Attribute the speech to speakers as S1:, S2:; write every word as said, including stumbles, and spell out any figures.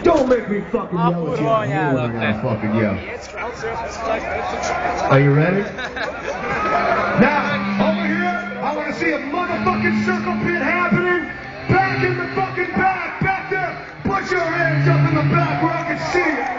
S1: Don't make me fucking yell at you.
S2: You are gonna fucking yell. Are you ready?
S1: Now, over here, I want to see a motherfucking circle pit happening. Back in the fucking back, back there. Put your hands up in the back where I can see it.